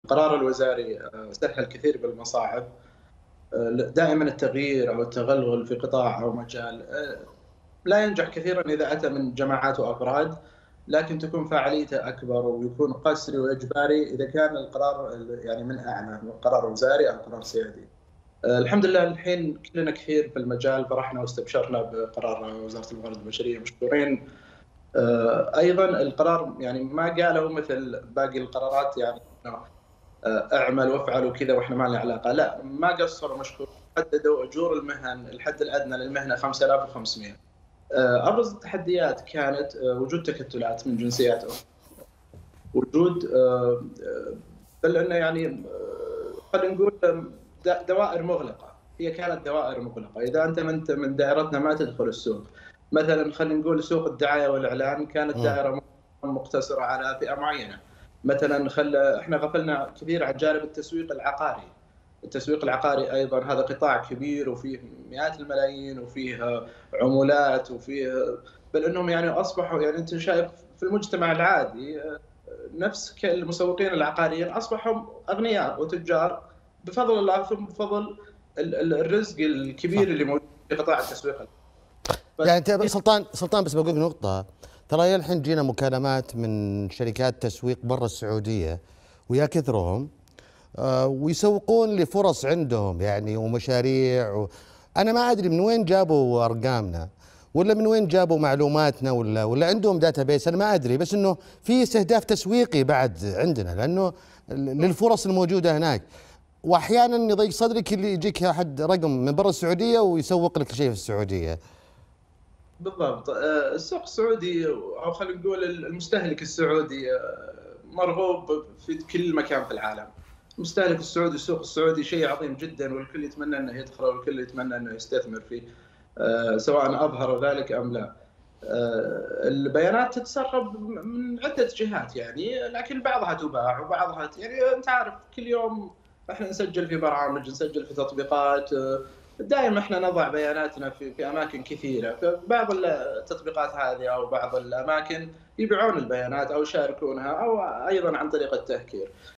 القرار الوزاري سهل كثير بالمصاعب. دائما التغيير او التغلغل في قطاع او مجال لا ينجح كثيرا اذا اتى من جماعات وافراد، لكن تكون فاعليته اكبر ويكون قسري واجباري اذا كان القرار يعني من اعلى، قرار وزاري او قرار سيادي. الحمد لله الحين كلنا كثير في المجال فرحنا واستبشرنا بقرار وزاره الموارد البشريه، مشكورين. ايضا القرار يعني ما قالوا مثل باقي القرارات، يعني اعمل وافعل وكذا واحنا ما لنا علاقه، لا ما قصروا، مشكور. حددوا اجور المهن، الحد الادنى للمهنه 5500. ابرز التحديات كانت وجود تكتلات من جنسيات أخرى، وجود بل انه يعني خلينا نقول دوائر مغلقه. هي كانت دوائر مغلقه، اذا انت من دائرتنا ما تدخل السوق. مثلا خلينا نقول سوق الدعايه والاعلان كانت دائره مقتصره على فئه معينه. مثلا احنا غفلنا كثير عن جانب التسويق العقاري. التسويق العقاري ايضا هذا قطاع كبير وفيه مئات الملايين وفيه عمولات وفيه، بل انهم يعني اصبحوا، يعني انت شايف في المجتمع العادي نفس المسوقين العقاريين اصبحوا اغنياء وتجار بفضل الله، ثم بفضل الرزق الكبير صح. اللي موجود في قطاع التسويق. يعني انت سلطان بس بقول لك نقطة. ترى يا الحين جينا مكالمات من شركات تسويق برا السعودية ويا كثرهم، ويسوقون لفرص عندهم يعني ومشاريع انا ما ادري من وين جابوا ارقامنا، ولا من وين جابوا معلوماتنا، ولا عندهم داتا بيس، انا ما ادري، بس انه في استهداف تسويقي بعد عندنا لانه للفرص الموجودة هناك. واحيانا يضيق صدرك اللي يجيك احد رقم من برا السعودية ويسوق لك شيء في السعودية. بالضبط. السوق السعودي او خلينا نقول المستهلك السعودي مرغوب في كل مكان في العالم. المستهلك السعودي، السوق السعودي شيء عظيم جدا، والكل يتمنى انه يدخل والكل يتمنى انه يستثمر فيه، سواء اظهروا ذلك ام لا. البيانات تتسرب من عده جهات يعني، لكن بعضها تباع وبعضها يعني انت عارف كل يوم احنا نسجل في برامج، نسجل في تطبيقات. دائما احنا نضع بياناتنا في اماكن كثيره، فبعض التطبيقات هذه او بعض الاماكن يبيعون البيانات او يشاركونها او ايضا عن طريق التهكير.